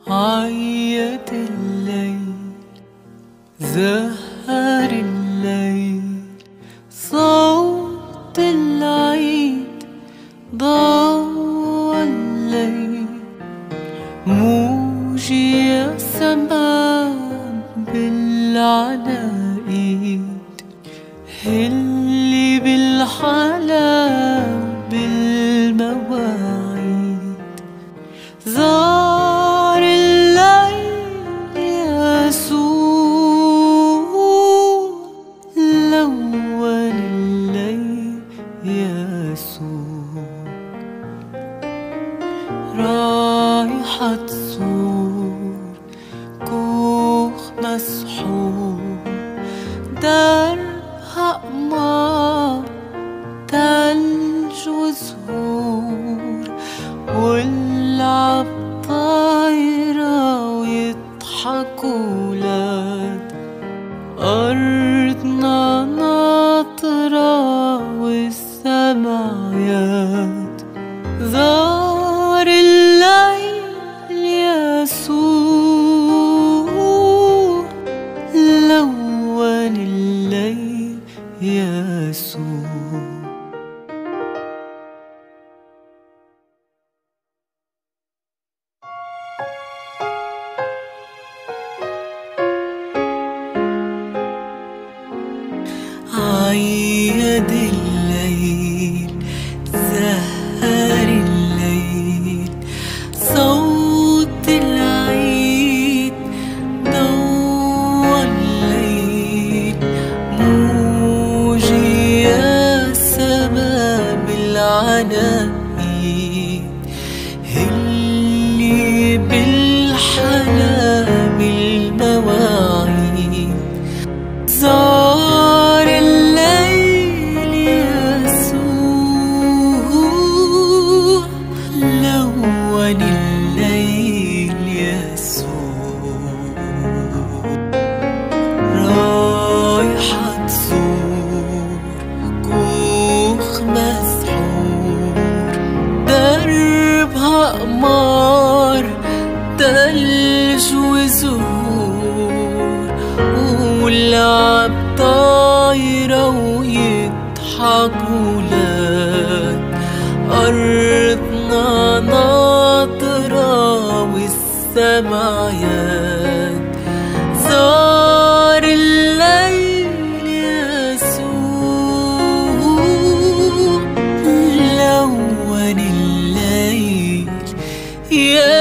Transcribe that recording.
عيد الليل زهر الليل صوت العيد ضوى الليل موجي يا سماء بالعناقيد هلي بالحلا بالمواعيد زار الليل يسوع لون الليل يسوع رايحة صور كوخ مسحور دربها قمار تلج وزهور واللعب طايرة ويضحكوا ولاد أرضنا ناطرة والسمايات زار الليل يسوع لون الليل يسوع. عيد الليل زهر الليل صوت العيد ضوى الليل موجي يا سما بالعناقيد هلي بالحلا بالمواعيد زار الليل يسوع لون الليل يسوع رايحة تزور كوخ مسحور دربها قمار تلج وزهور واللعب طايرة ويضحكوا ولاد أرضنا ناطرة والسمايات زار الليل يسوع لون الليل يسوع.